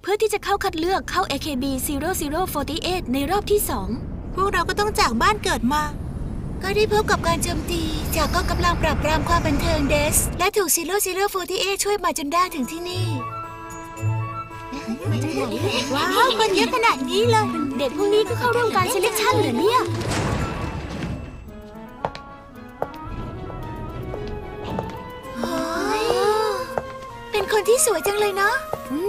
เพื่อที่จะเข้าคัดเลือกเข้า AKB 0048ในรอบที่2พวกเราก็ต้องจากบ้านเกิดมาก็ได้พบกับการโจมตีจากกองกำลังปราบปรามความบันเทิงเดสและถูก0048ช่วยมาจนได้ถึงที่นี่ว้าวคนเยอะขนาดนี้เลยเด็กพวกนี้ก็เข้าร่วมการเซเลคชั่นเหรอเนี่ยเป็นคนที่สวยจังเลยเนาะ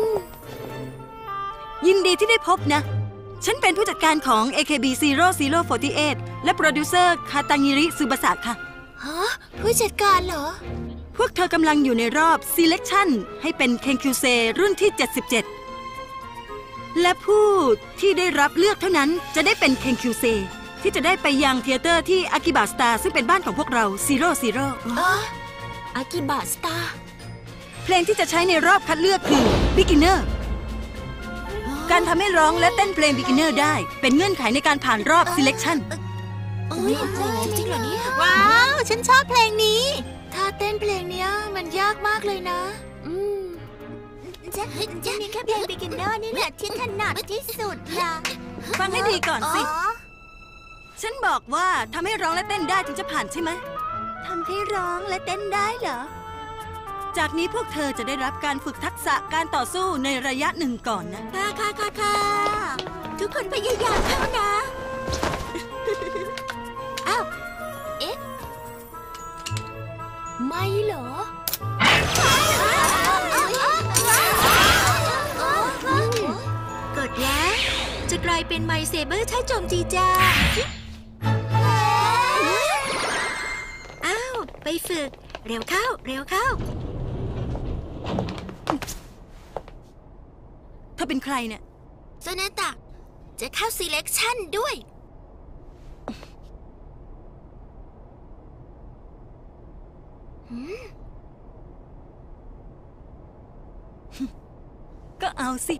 ยินดีที่ได้พบนะฉันเป็นผู้จัดการของ AKB 0048และโปรดิวเซอร์คาตังิริซึบะสะค่ะฮะผู้จัดการเหรอพวกเธอกำลังอยู่ในรอบ Selection ให้เป็นเคนคิวเซรุ่นที่77และผู้ที่ได้รับเลือกเท่านั้นจะได้เป็นเคนคิวเซที่จะได้ไปยังเธียเตอร์ที่อากิบะสตาร์ซึ่งเป็นบ้านของพวกเรา00 อากิบะสตาร์เพลงที่จะใช้ในรอบคัดเลือกคือ Beginner การทำให้ร้องและเต้นเพลง Beginner ได้เป็นเงื่อนไขในการผ่านรอบ Selection จริงเหรอเนี่ยว้าวฉันชอบเพลงนี้ถ้าเต้นเพลงเนี้ยมันยากมากเลยนะจะมีแค่เพลง Beginner นี่แหละที่ถนัดที่สุดล่ะฟังให้ดีก่อนสิฉันบอกว่าทำให้ร้องและเต้นได้ถึงจะผ่านใช่ไหมทำให้ร้องและเต้นได้เหรอจากนี้พวกเธอจะได้รับการฝึกทักษะการต่อสู้ในระยะหนึ่งก่อนนะค่ะทุกคนพยายามเข้านะอ้าวเอ๊ะไม่เหรอกดแล้วจะกลายเป็นไมเซเบอร์ใช้โจมตีจ้าอ้าวไปฝึกเร็วเข้าเธอเป็นใครเนี่ยโซนาตะจะเข้า Selection ด้วยก็เอาสิ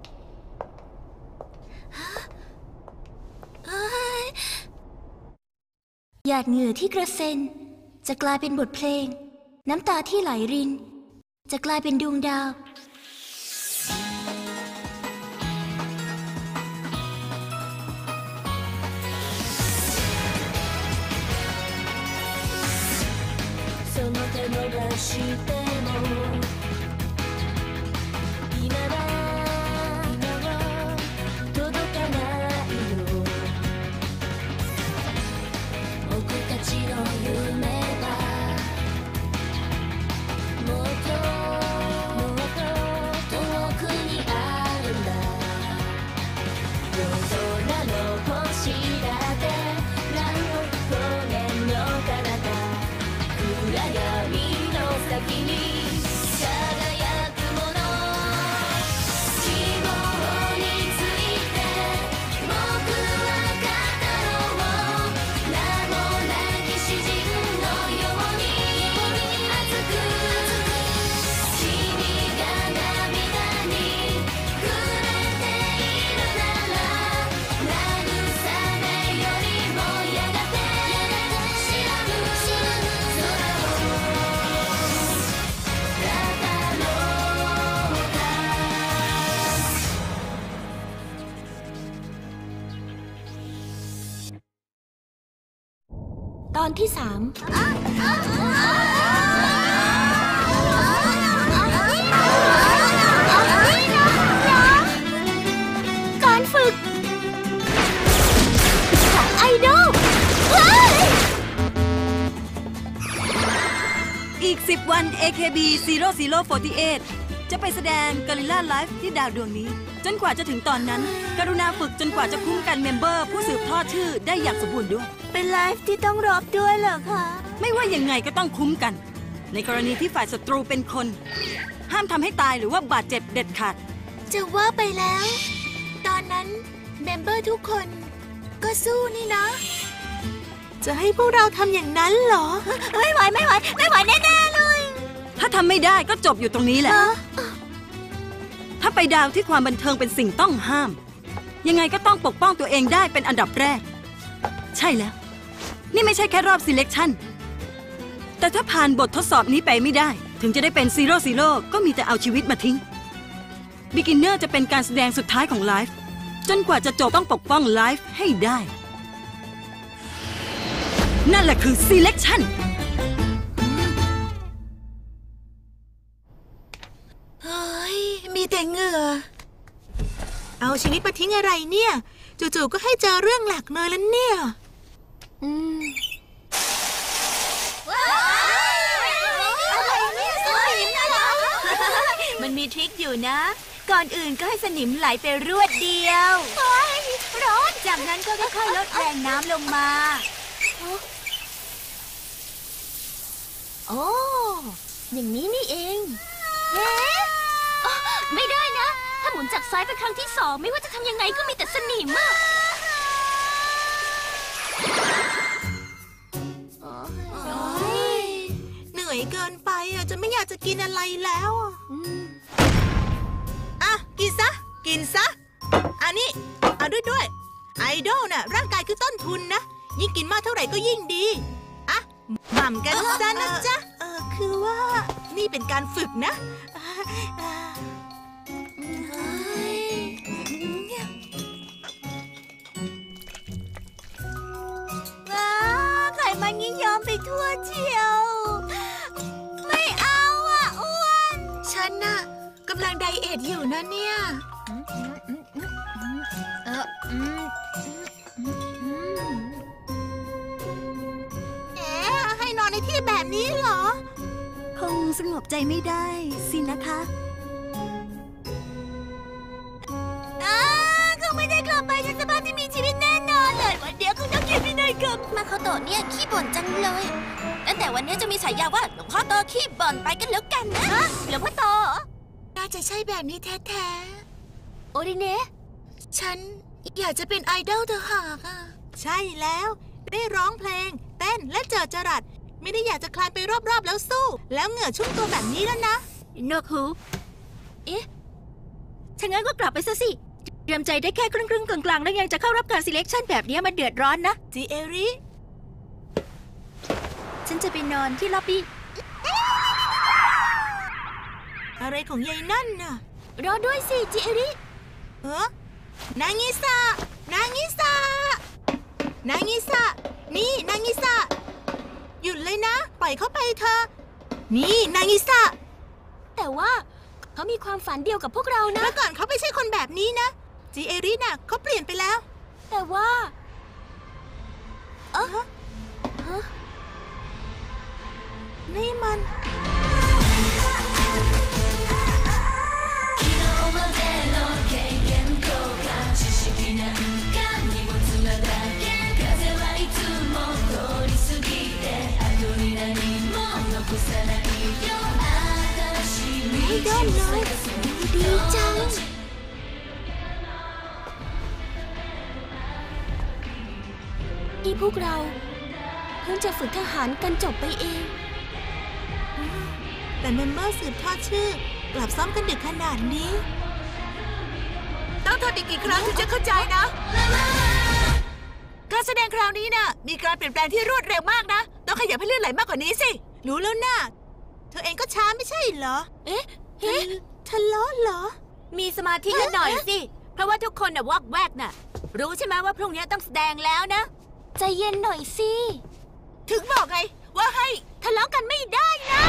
หยาดเหงื่อที่กระเซ็นจะกลายเป็นบทเพลงน้ำตาที่ไหลรินจะกลายเป็นดวงดาวตอนที่3การฝึกของไอดอลอีก10 วัน AKB 0048จะไปแสดงกอริลลาไลฟ์ที่ดาวดวงนี้จนกว่าจะถึงตอนนั้นกรุณาฝึกจนกว่าจะคุ้มกันเมมเบอร์ผู้สืบทอดชื่อได้อย่างสมบูรณ์ด้วยเป็นไลฟ์ที่ต้องรอบด้วยเหรอคะไม่ว่ายังไงก็ต้องคุ้มกันในกรณีที่ฝ่ายศัตรูเป็นคนห้ามทำให้ตายหรือว่าบาดเจ็บเด็ดขาดจะว่าไปแล้วตอนนั้นเมมเบอร์ทุกคนก็สู้นี่นะจะให้พวกเราทำอย่างนั้นเหรอไม่ไหวแน่ๆเลยถ้าทำไม่ได้ก็จบอยู่ตรงนี้แหละถ้าไปดาวที่ความบันเทิงเป็นสิ่งต้องห้ามยังไงก็ต้องปกป้องตัวเองได้เป็นอันดับแรกใช่แล้วนี่ไม่ใช่แค่รอบ Selection แต่ถ้าผ่านบททดสอบนี้ไปไม่ได้ถึงจะได้เป็น00ก็มีแต่เอาชีวิตมาทิ้ง Beginner จะเป็นการแสดงสุดท้ายของไลฟ์จนกว่าจะจบต้องปกป้องไลฟ์ให้ได้ นั่นแหละคือ Selection เฮ้ยมีแต่เหงื่อเอาชีวิตมาทิ้งอะไรเนี่ยจู่ๆก็ให้เจอเรื่องหลักเลยแล้วเนี่ยมันมีทริคอยู่นะก่อนอื่นก็ให้สนิมไหลไปรวดเดียวร้อนจากนั้นก็ค่อยๆลดแรงน้ำลงมาโอ้อย่างนี้นี่เองไม่ได้นะถ้าหมุนจากซ้ายไปครั้งที่สองไม่ว่าจะทำยังไงก็มีแต่สนิมอะเหนื่อยเกินไปอะจะไม่อยากจะกินอะไรแล้วอ่ะกินซะอันนี้เอาด้วยไอดอลน่ะร่างกายคือต้นทุนนะยิ่งกินมากเท่าไหร่ก็ยิ่งดีอ่ะหม่ำกันซะนะจ๊ะคือว่านี่เป็นการฝึกนะไขมันยิ่งย้อมไปทั่วเชียวไม่เอาอ่ะอ้วนฉันน่ะกำลังไดเอทอยู่นะเนี่ยให้นอนในที่แบบนี้เหรอคงสงบใจไม่ได้สินะคะคงไม่ได้กลับไปในสภาพที่มีชีวิตแน่นอนเลยวันเดียวคุณต้องเขียนพินัยกรรมมาเขาโตเนี่ยขี้บ่นจังเลยตั้งแต่วันนี้จะมีฉายาว่าหลวงพ่อโตขี้บ่นไปกันแล้วกันนะหลวงพ่อโตน่าจะใช่แบบนี้แท้ๆโอริเนะฉันอยากจะเป็นไอดอลเธอหากอ่ะใช่แล้วได้ร้องเพลงเต้นและเจอจรัสไม่ได้อยากจะคลานไปรอบๆแล้วสู้แล้วเหงื่อชุ่มตัวแบบนี้แล้วนะนกหูเอ๊ะถ้างั้นก็กลับไปซะสิเตรียมใจได้แค่ครึ่งกลางๆแล้วยังจะเข้ารับการ selection แบบนี้มันเดือดร้อนนะจีเอริฉันจะไปนอนที่ล็อบบี้อะไรของยายนั่นน่ะรอด้วยสิจีเอรินางิสะนี่นางิสะหยุดเลยนะปล่อยเขาไปเถอะนี่นางิสะแต่ว่าเขามีความฝันเดียวกับพวกเรานะเมื่อก่อนเขาไม่ใช่คนแบบนี้นะจีเอริน่ะเขาเปลี่ยนไปแล้วแต่ว่านี่มันไม่ได้เลยดีจังที่พวกเราเพิ่งจะฝึกทหารกันจบไปเองแต่เมมเบอร์สืบทอดชื่อกลับซ้อมกันดึกขนาดนี้ต้องทำอีกกี่ครั้งถึงจะเข้าใจนะการแสดงคราวนี้น่ะมีการเปลี่ยนแปลงที่รวดเร็วมากนะต้องขยับให้เลื่อนไหลมากกว่านี้สิรู้แล้วนะเธอเองก็ช้าไม่ใช่เหรอเอ๊ะทะเลาะเหรอมีสมาธิกันหน่อยสิเพราะว่าทุกคนน่ะวอกแวกน่ะรู้ใช่ไหมว่าพรุ่งนี้ต้องแสดงแล้วนะใจเย็นหน่อยสิถึงบอกไงว่าให้ทะเลาะกันไม่ได้นะ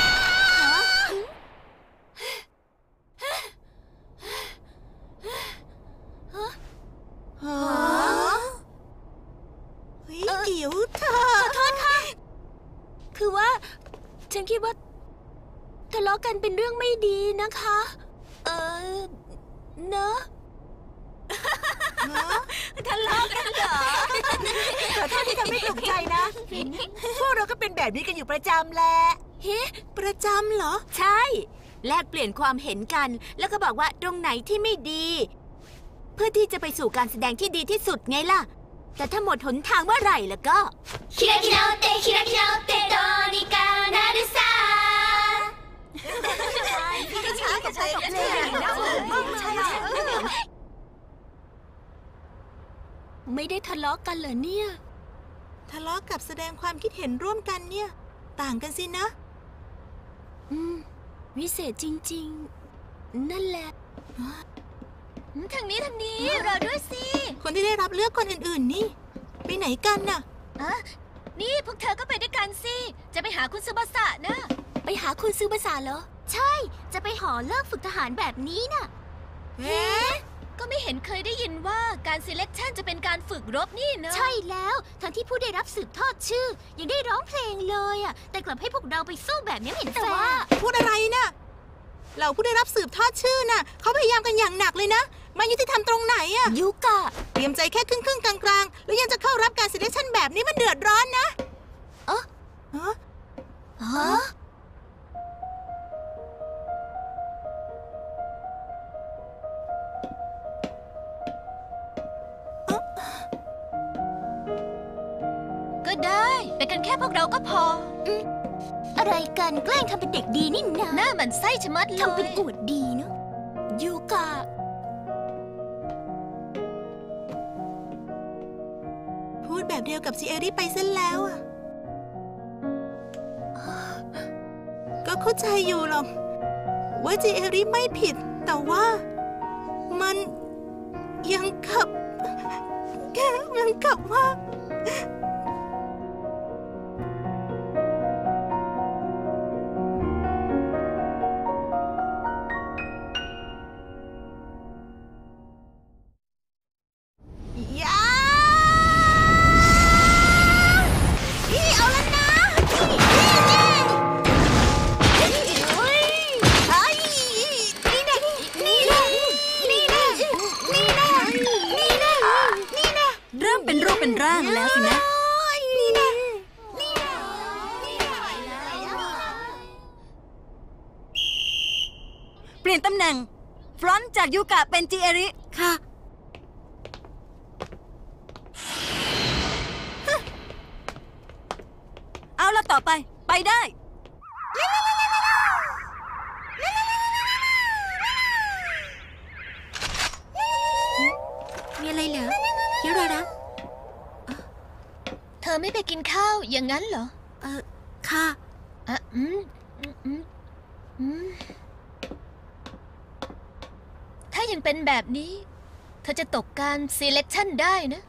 เดี๋ยวเธอขอโทษค่ะคือว่าฉันคิดว่าทะเลาะกันเป็นเรื่องไม่ดีนะคะเนอะทะเลาะกันเหรอขอโทษที่ทำไม่ถูกใจนะพวกเราก็เป็นแบบนี้กันอยู่ประจำแหละเฮ้ประจำเหรอใช่แลกเปลี่ยนความเห็นกันแล้วก็บอกว่าตรงไหนที่ไม่ดีเพื่อที่จะไปสู่การแสดงที่ดีที่สุดไงล่ะแต่ถ้าหมดหนทางเมื่อไหร่แล้วก็คิราคิราเตคิราคิราเตโดนิกานารุซาช้ากับช้ากับเจ๊ไม่ได้ทะเลาะกันเหรอเนี่ยทะเลาะกับแสดงความคิดเห็นร่วมกันเนี่ยต่างกันสินะวิเศษจริงๆนั่นแหละทางนี้รอด้วยสิคนที่ได้รับเลือกคนอื่นๆนี่ไปไหนกันน่ะนี่พวกเธอก็ไปด้วยกันสิจะไปหาคุณซูบาสะนะไปหาคุณซูบาสะเหรอใช่จะไปหอเลิกฝึกทหารแบบนี้น่ะก็ไม่เห็นเคยได้ยินว่าการ selection จะเป็นการฝึกรบนี่นะใช่แล้วทั้งที่ผู้ได้รับสืบทอดชื่อยังได้ร้องเพลงเลยอ่ะแต่กลับให้พวกเราไปสู้แบบนี้เห็นแต่ว่าพูดอะไรน่ะเราผู้ได้รับสืบทอดชื่อน่ะเขาพยายามกันอย่างหนักเลยนะมายุติธรรมตรงไหนอะยุกะเตรียมใจแค่ครึ่งกลางๆแล้วยังจะเข้ารับการ selection แบบนี้มันเดือดร้อนนะก็ได้ไปกันแค่พวกเราก็พออะไรกันแกล้งทำเป็นเด็กดีนี่นะหน้ามันไส้ชะมัดเลยทำเป็นอวดดีเนาะยูกะพูดแบบเดียวกับซีเอรี่ไปซะแล้วอ่ะก็เข้าใจอยู่หรอกว่าซีเอรี่ไม่ผิดแต่ว่ามันยังขับว่าเป็นร่างแล้วสินะเปลี่ยนตำแหน่งฟรอนต์จากยูกะเป็นจิเอริค่ะเอาละต่อไปได้มีอะไรเหรอคิโรระเธอไม่ไปกินข้าวอย่างนั้นเหรอค่ะถ้ายังเป็นแบบนี้เธอจะตกการ selection ได้นะ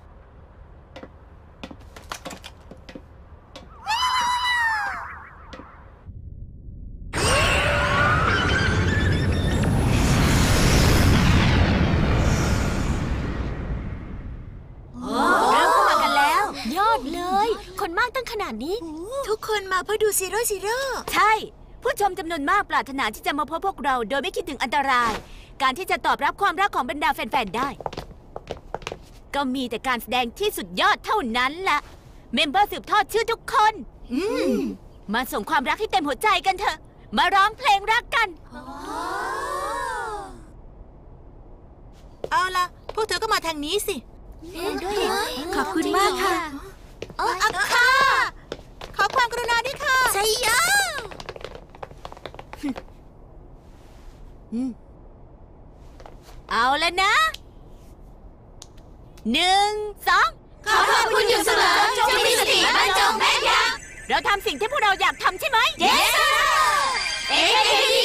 คนมากตั้งขนาดนี้ทุกคนมาเพื่อดูซีโร่ใช่ผู้ชมจำนวนมากปรารถนาที่จะมาพบพวกเราโดยไม่คิดถึงอันตรายการที่จะตอบรับความรักของบรรดาแฟนๆได้ก็มีแต่การแสดงที่สุดยอดเท่านั้นล่ะเมมเบอร์สืบทอดชื่อทุกคนมาส่งความรักให้เต็มหัวใจกันเถอะมาร้องเพลงรักกันเอาล่ะพวกเธอก็มาทางนี้สิขอบคุณมากค่ะอักค่ะขอความกรุณาด้วยค่ะใช่ยะเอาแล้วนะ1 2ขอขอบคุณอยู่เสมอจงมีสติบรรจงแม่นยำเราทำสิ่งที่พวกเราอยากทำใช่ไหม Yes AKB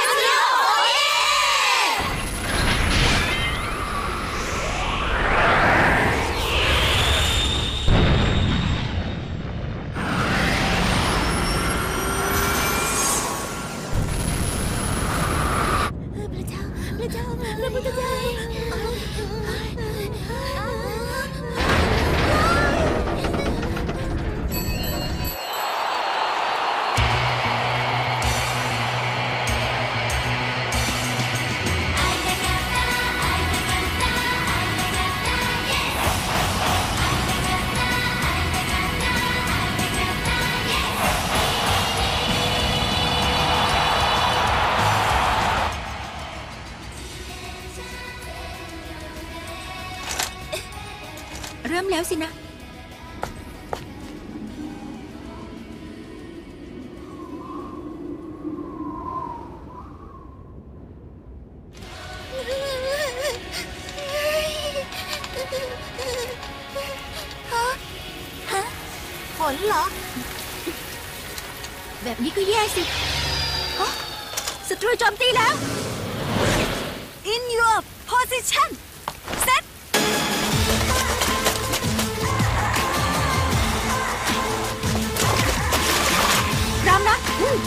เริ่มแล้วสินะฝนเหรอแบบนี้ก็แย่สิศัตรูโจมตีแล้ว In your ชั่นเซ็ตพร้อมนะ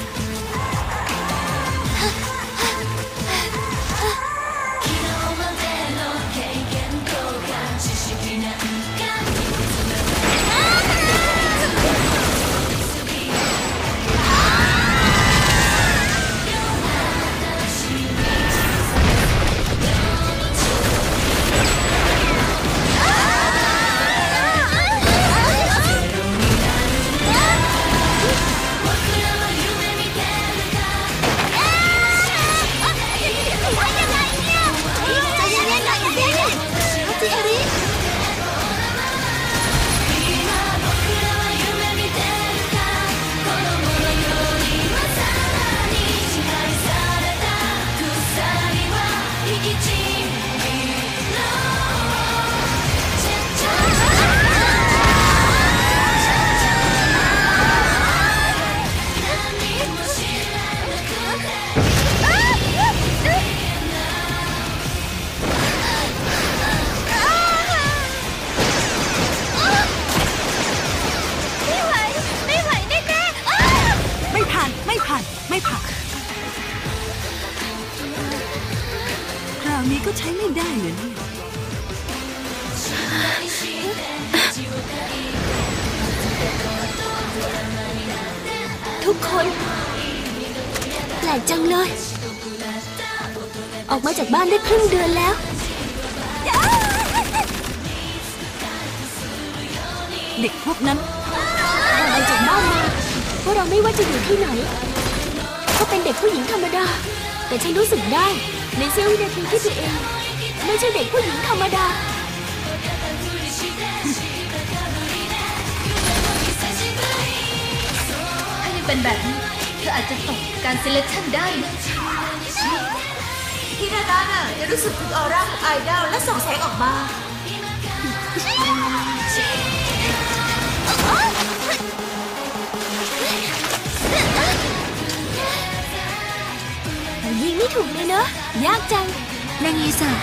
ไม่ผ่านคราวนี้ก็ใช้ไม่ได้เลยเนี่ยทุกคนแปลกจังเลยออกมาจากบ้านได้ครึ่งเดือนแล้วเด็กพวกนั้นออกจากบ้านมาพวกเราไม่ว่าจะอยู่ที่ไหนก็เป็นเด็กผู้หญิงธรรมดาแต่ฉันรู้สึกได้ในเสี้ยววินาทีที่ตัวเองไม่ใช่เด็กผู้หญิงธรรมดาถ้ายังเป็นแบบนี้เธออาจจะตกการ selection ได้นะที่ด้านล่างอ่ะจะรู้สึกถึงออร่าของไอดอลและส่องแสงออกมายิงไม่ถูกเลยเนอะยากจังนางยีสา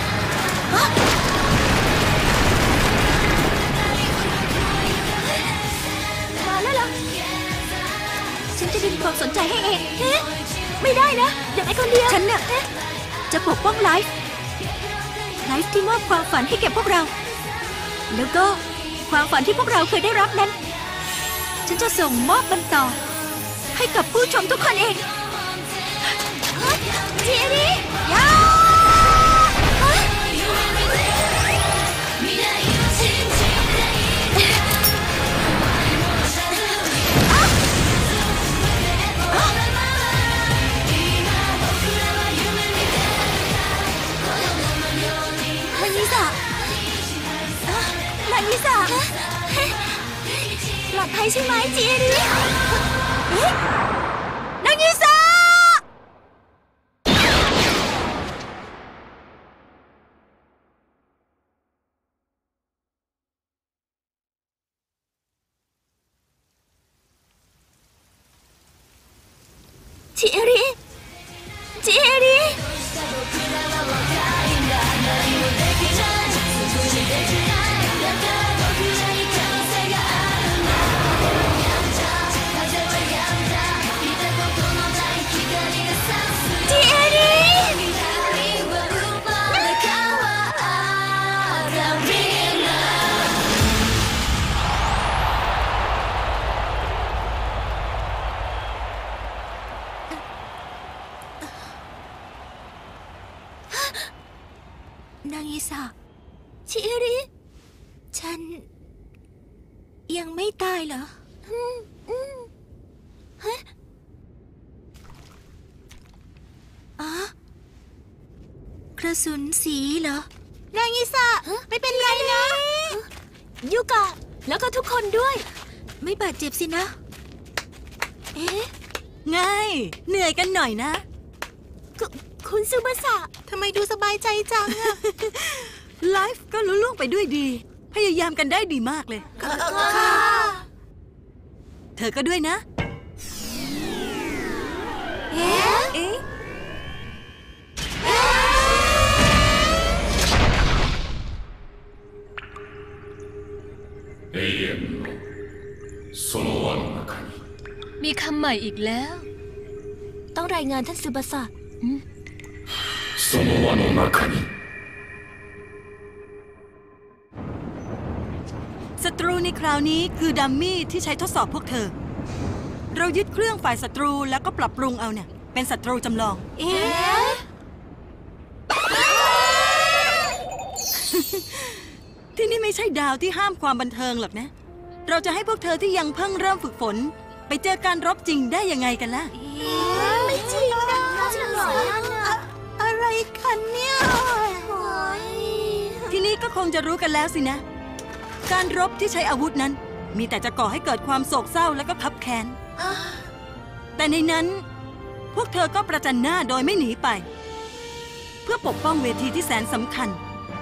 มาแล้วเหรอฉันจะดึงความสนใจให้เองไม่ได้นะอย่าไปคนเดียวฉันเนี่ยจะปกป้องไลฟ์ที่มอบความฝันให้แก่พวกเราแล้วก็ความฝันที่พวกเราเคยได้รับนั้นฉันจะส่งมอบมันต่อให้กับผู้ชมทุกคนเองจีรียานางิสาปลอดภัยใช่ไหมจีรีนางิสาจีรีนางอิสาชิริฉันยังไม่ตายเหรอฮะกระสุนสีเหรอนางอิสาไม่เป็นไรนะยูกะแล้วก็ทุกคนด้วยไม่บาดเจ็บสินะง่ายเหนื่อยกันหน่อยนะคุณซูมาสะทำไมดูสบายใจจังอะไลฟ์ก็ลุล่วงไปด้วยดีพยายามกันได้ดีมากเลยค่ะเธอก็ด้วยนะใหม่อีกแล้วต้องรายงานท่านซูบาสะその輪の中にศัตรูในคราวนี้คือดัมมี่ที่ใช้ทดสอบพวกเธอ เรายึดเครื่องฝ่ายศัตรูแล้วก็ปรับปรุงเอาเนี่ยเป็นศัตรูจำลองเอ๊ะที่นี่ไม่ใช่ดาวที่ห้ามความบันเทิงหรอกนะ เราจะให้พวกเธอที่ยังเพิ่งเริ่มฝึกฝนไปเจอการรบจริงได้ยังไงกันล่ะไม่จริงนะอะไรกันเนี่ยทีนี้ก็คงจะรู้กันแล้วสินะ การรบที่ใช้อาวุธนั้นมีแต่จะก่อให้เกิดความโศกเศร้าและก็คับแค้น แต่ในนั้นพวกเธอก็ประจันหน้าโดยไม่หนีไป เพื่อปกป้องเวทีที่แสนสำคัญ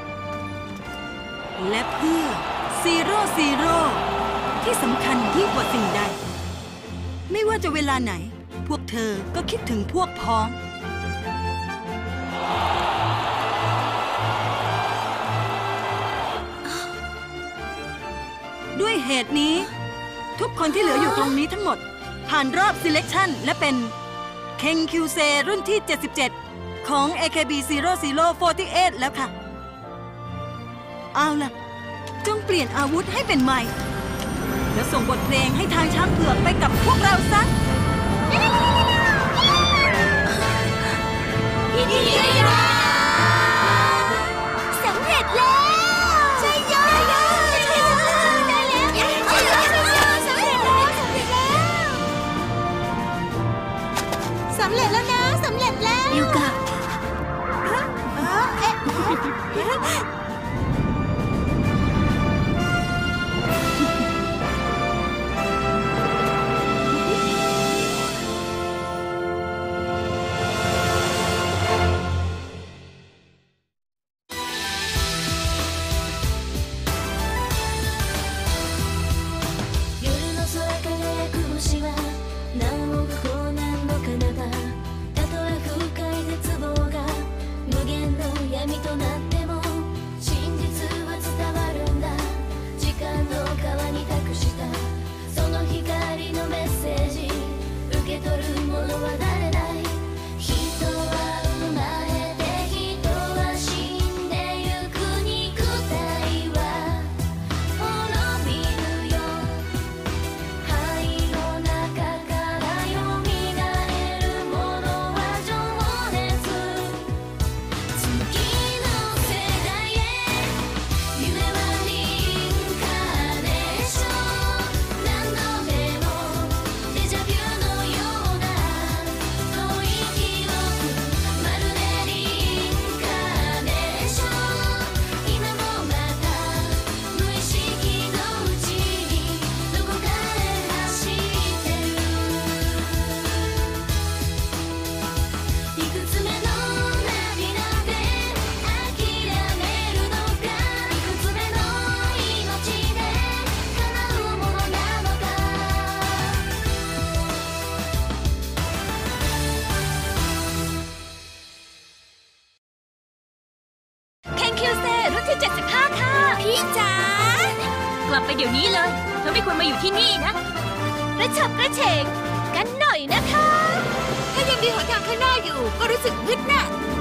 และเพื่อซีโร่ที่สำคัญยิ่งกว่าสิ่งใด ไม่ว่าจะเวลาไหนพวกเธอก็คิดถึงพวกพ้อง ด้วยเหตุนี้ทุกคนที่เหลืออยู่ตรงนี้ทั้งหมดผ่านรอบ selection และเป็นเคนคิวเซรุ่นที่ 77 ของ AKB0048 แล้วค่ะ เอาล่ะ จงเปลี่ยนอาวุธให้เป็นใหม่ แล้วส่งบทเพลงให้ทางช้างเผือกไปกับพวกเราซะพี่ดีนะสำเร็จแล้วใช่ยอได้แล้วสำเร็จแล้วนะสำเร็จแล้วยูกะ75 ค่ะพี่จ๋ากลับไปเดี๋ยวนี้เลยเธอไม่ควรมาอยู่ที่นี่นะกระฉับกระเฉงกันหน่อยนะคะถ้ายังมีหนทางข้างหน้าอยู่ก็รู้สึกมืดน่ะ